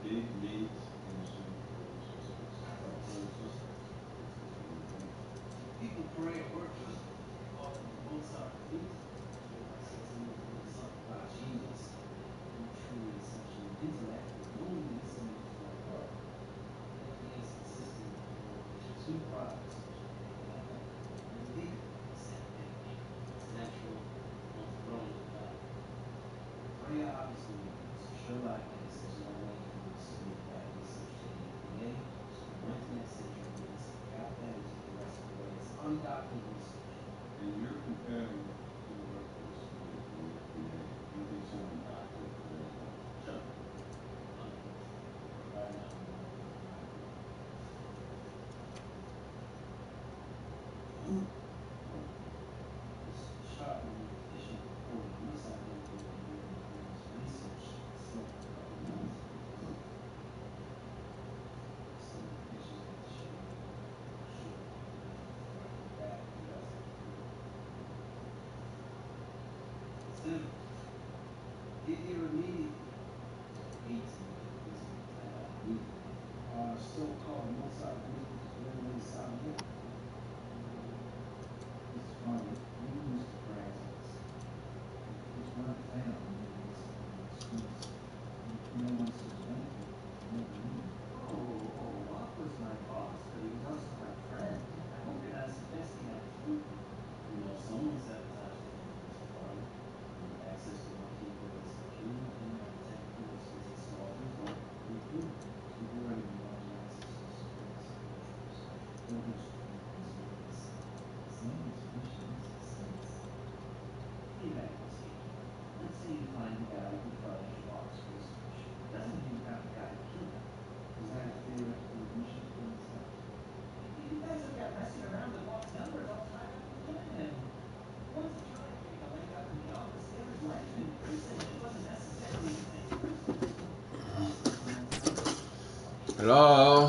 Hello.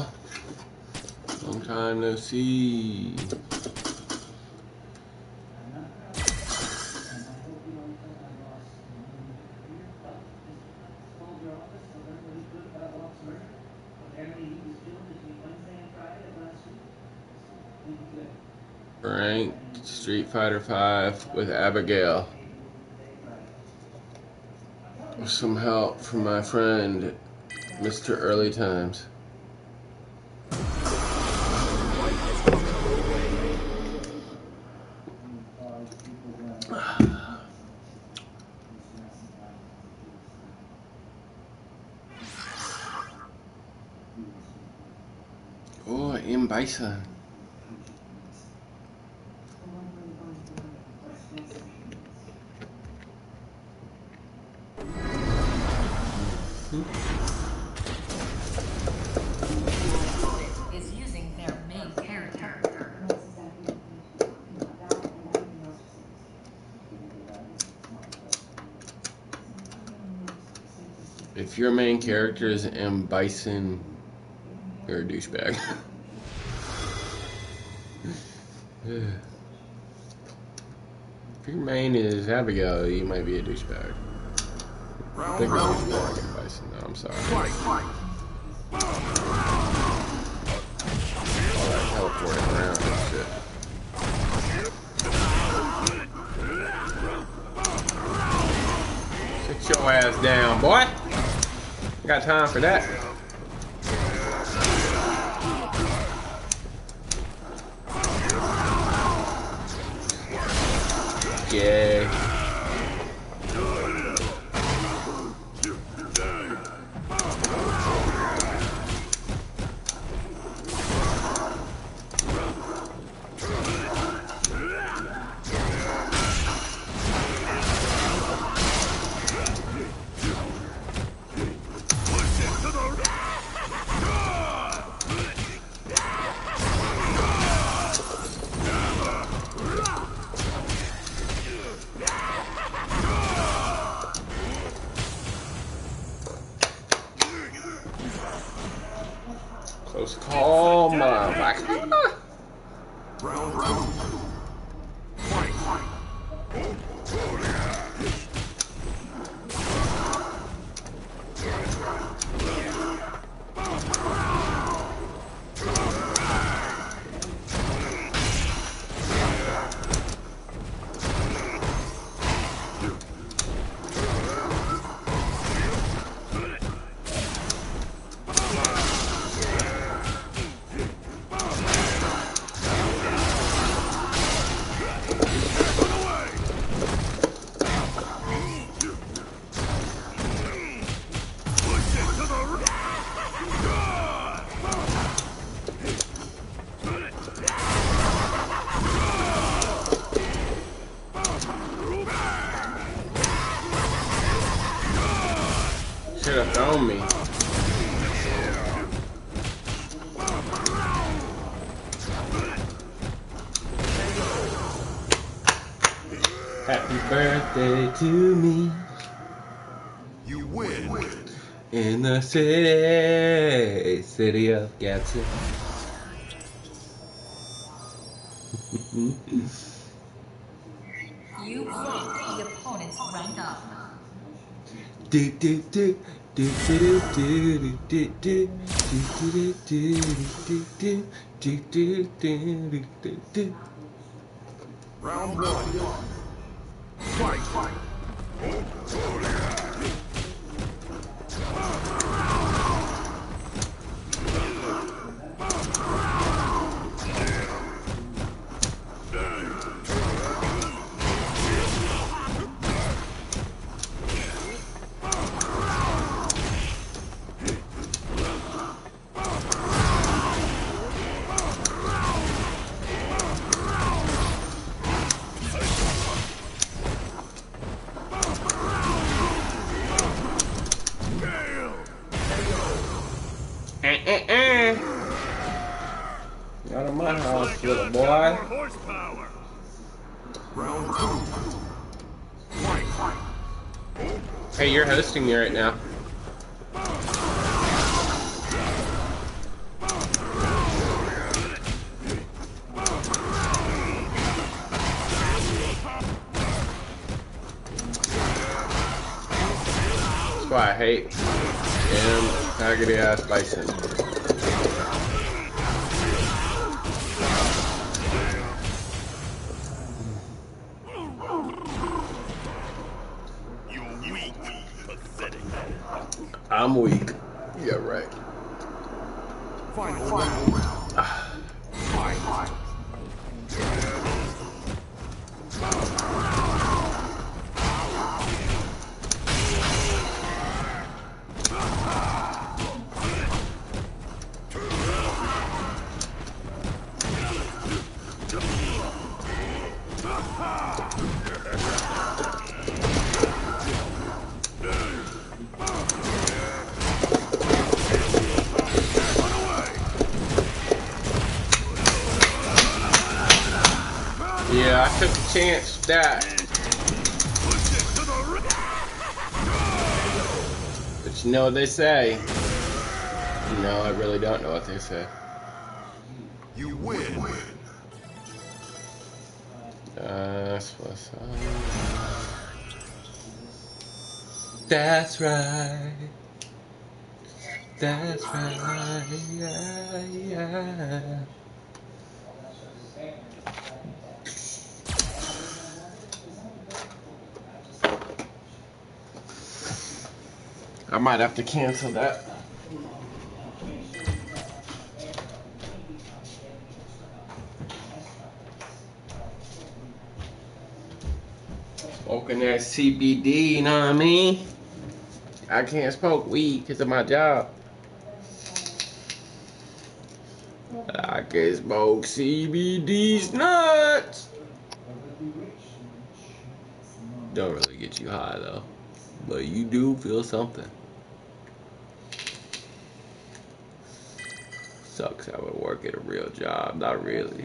Long time no see. Ranked Street Fighter V with Abigail. With some help from my friend, Mr. Early Times. Oh, M. Bison. Is using their main character. If your main character is M. Bison, you're a douchebag. If your main is Abigail, you might be a douchebag. I think we're douchebag M. Bison, though. I'm sorry. All that teleporting around and shit. Sit your ass down, boy. I got time for that. Yay. Close call, motherfucker. Should have thrown me. Happy birthday to me. You win. In the city of Gadsden. You fought the opponent's rank up. Do do do do do do do do do. Round one. Fight. Out of my house, little boy. Horsepower. Round two. Fight. Hey, you're hosting me right now. That's why I hate damn faggoty ass bison. I'm weak. Yeah, right. Final round. Fight. Yeah, I took a chance with that. But you know what they say. No, I really don't know what they say. You win. That's what's up. That's right. That's right. Yeah. I might have to cancel that. Smoking that CBD, you know what I mean? I can't smoke weed because of my job. I can smoke CBD's nuts. Don't really get you high though, but you do feel something. Sucks I would work at a real job, not really.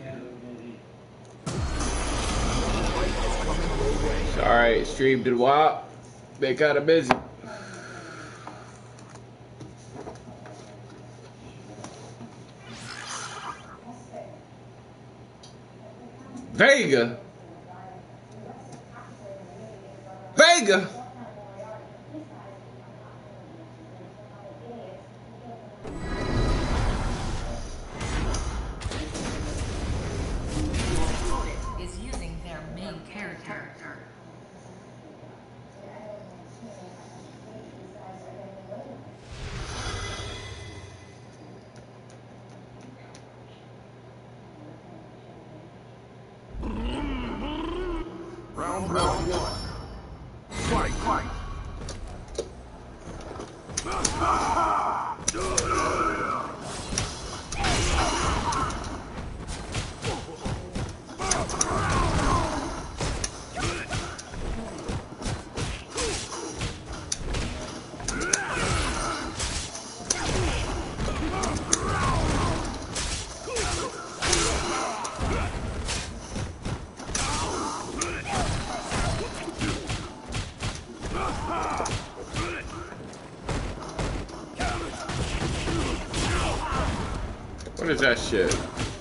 Sorry, stream did WAP. They kinda busy. Vega. Is using their main character. Round one. Fight. What is that shit?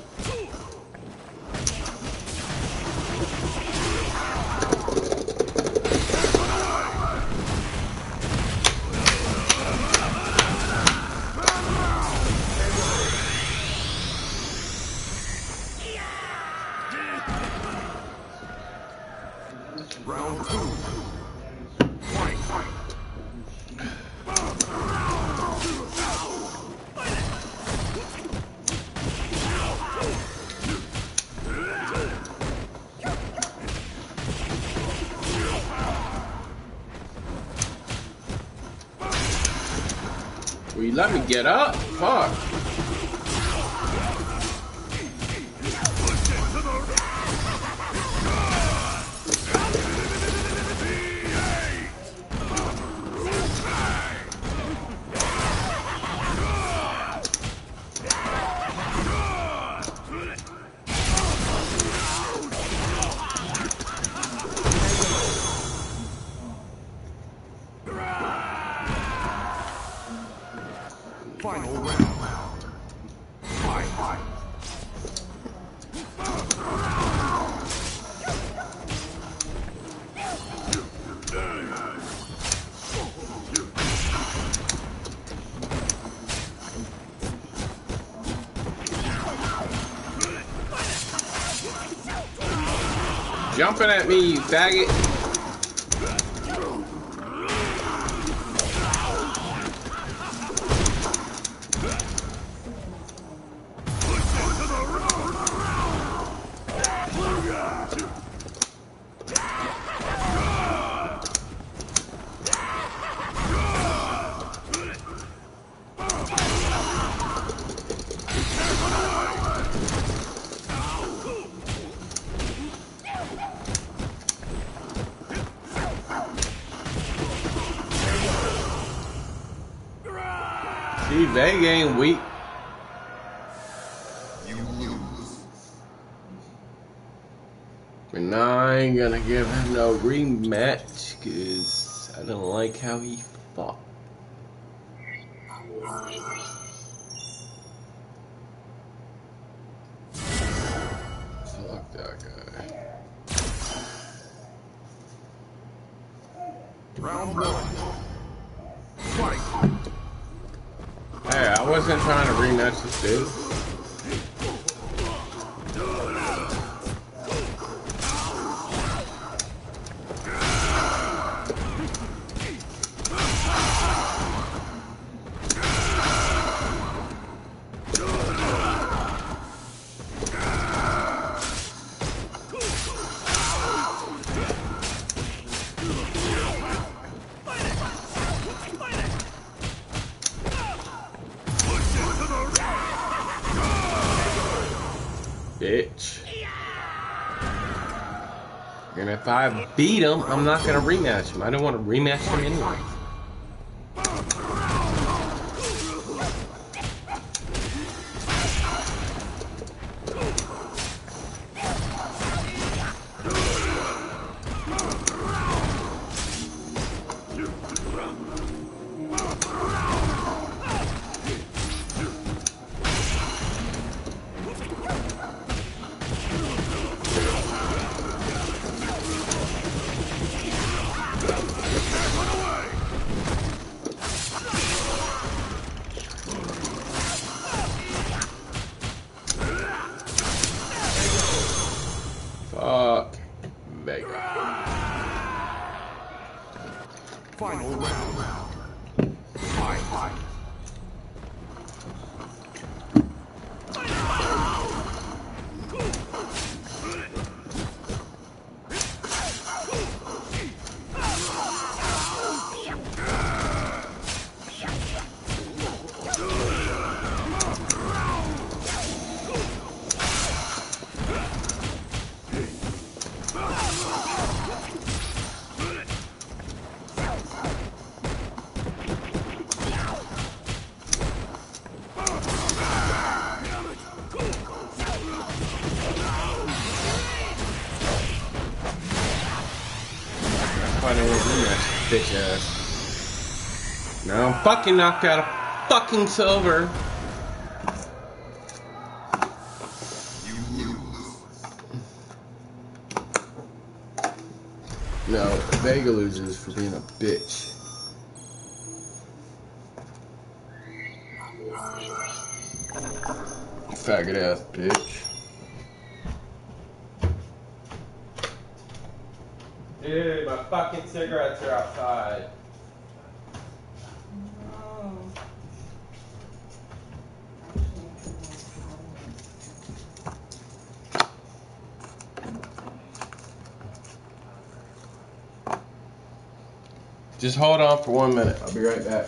Round 2. Fight. Will you let me get up? Fuck. Final round. Fight. Jumping at me, you faggot. See, they ain't weak. You lose. And I ain't gonna give him no rematch, cause I don't like how he fought. Fuck that guy. Round 1. Fight. Hey, I wasn't trying to rematch this dude. Bitch. And if I beat him, I'm not gonna rematch him. I don't want to rematch him anyway. Fuck Vega. Final round. Fight. Bitch ass. Now I'm fucking knocked out of fucking silver. Vega loses for being a bitch. Faggot ass bitch. Dude, my fucking cigarettes are outside. Just hold on for 1 minute. I'll be right back.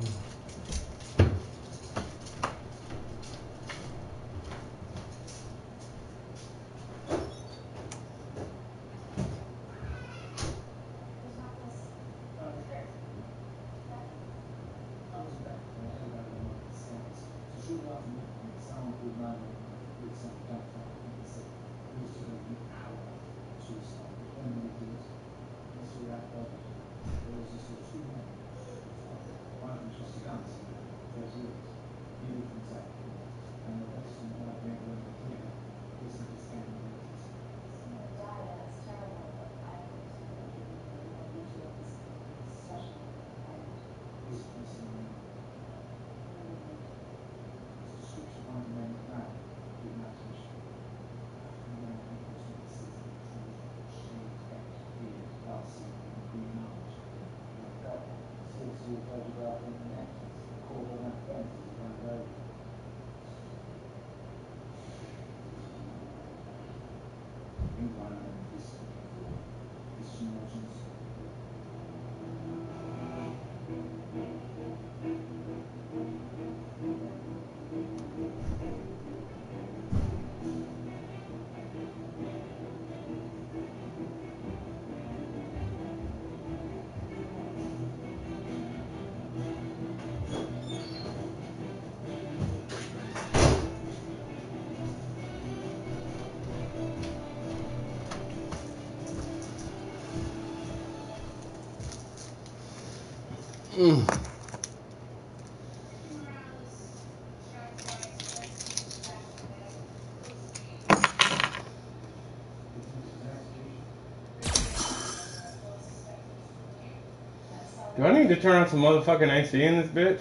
Do I need to turn on some motherfucking AC in this bitch?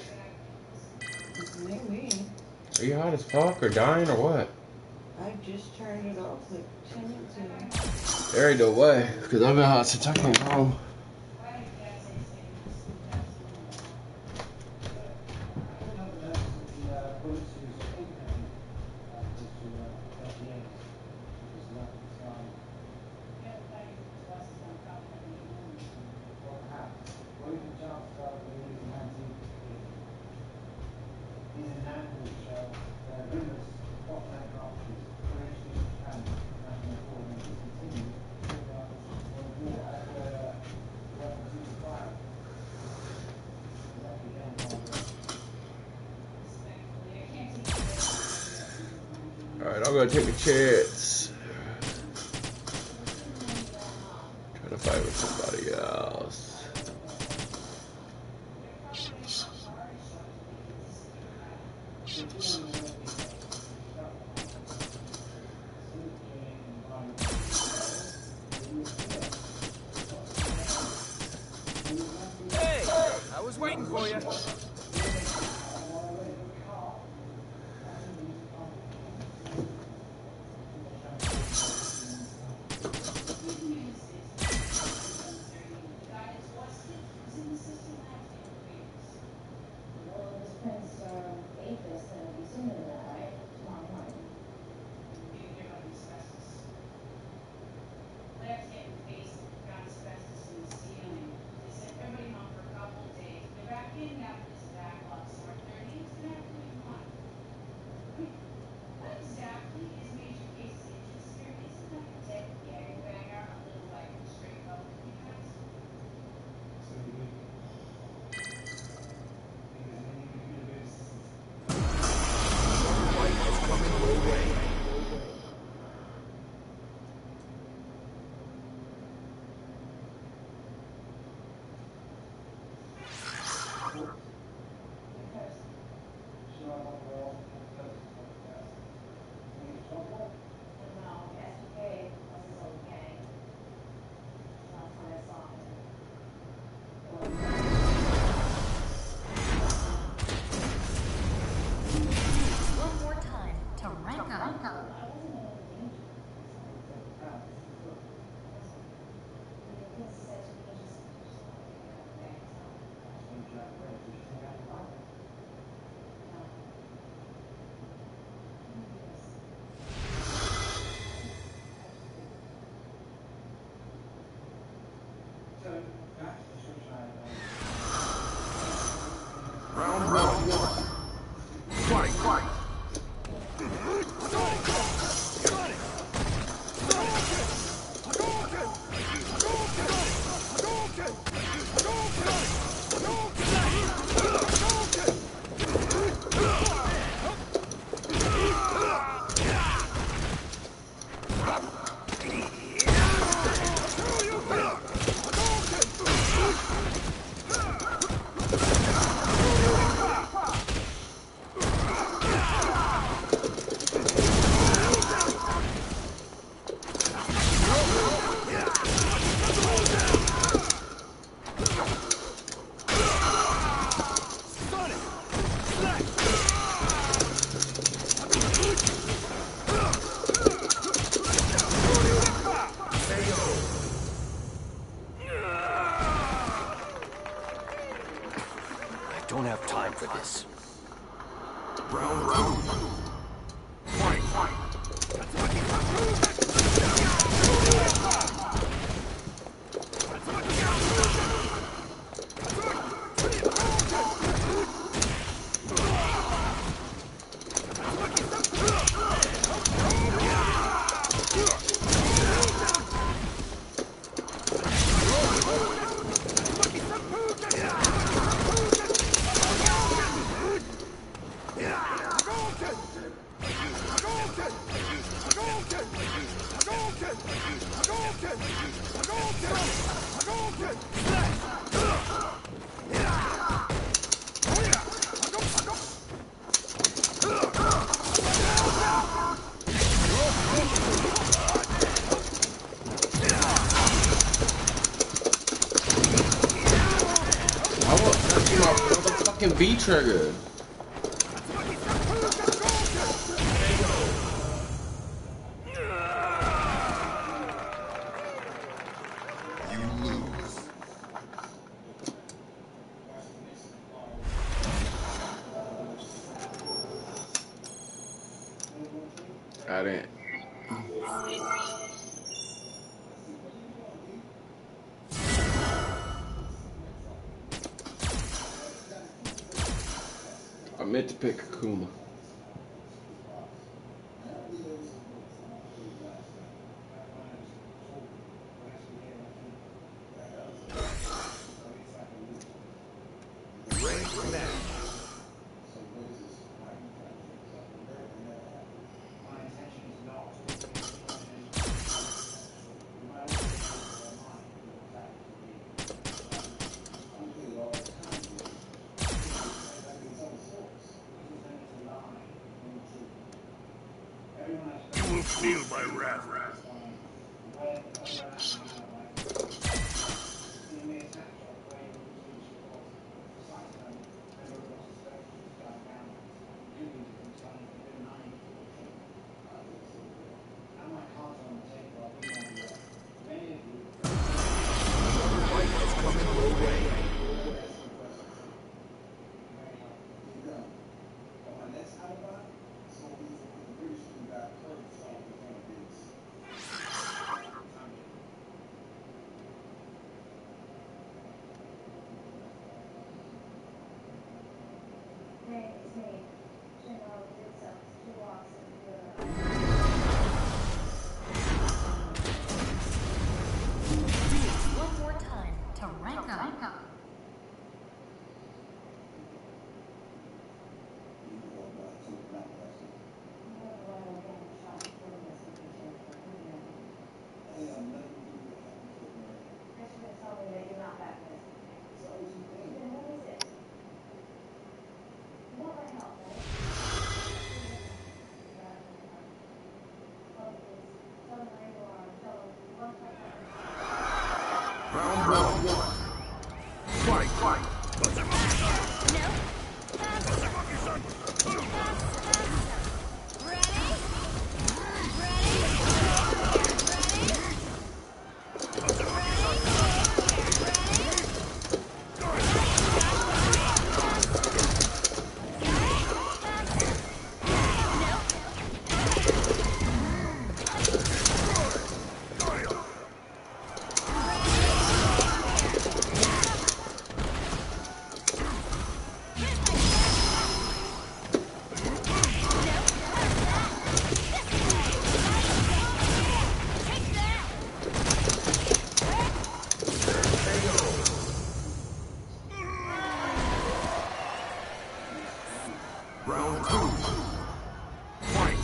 Maybe. Are you hot as fuck or dying or what? I just turned it off like 10 minutes ago. There ain't no way, because I've been hot since I came home. Alright, I'm gonna take a chance. Try to fight with somebody else. Hey, I was waiting for you. don't have time for this. Round 2. Fight. Fucking V trigger. You lose. I didn't. I meant to pick Akuma. You will feel my wrath. One more time to rank up. Round 1. Fight. Round 2. Fight.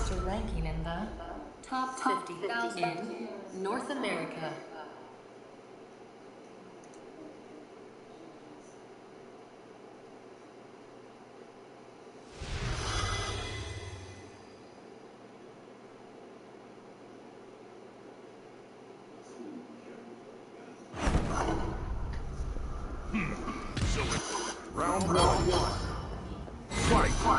roster ranking in the top 50,000 in North America. Round one. Fight.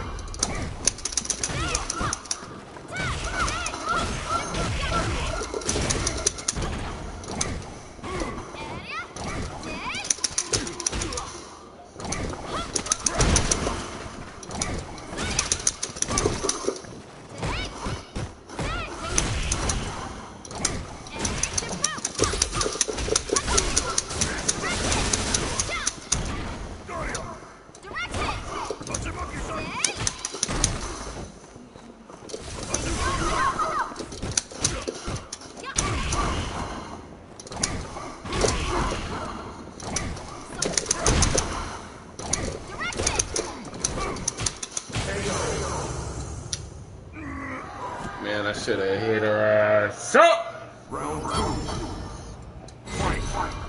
Man, I should have hit her ass up. Round two. Fight.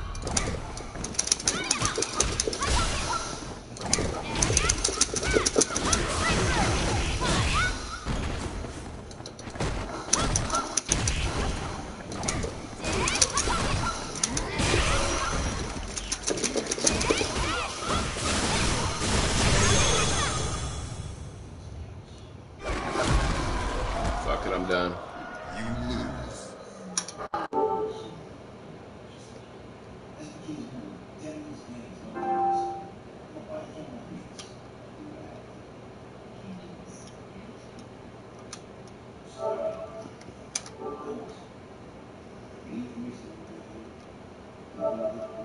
Fuck it, I'm done. You lose. Thank you.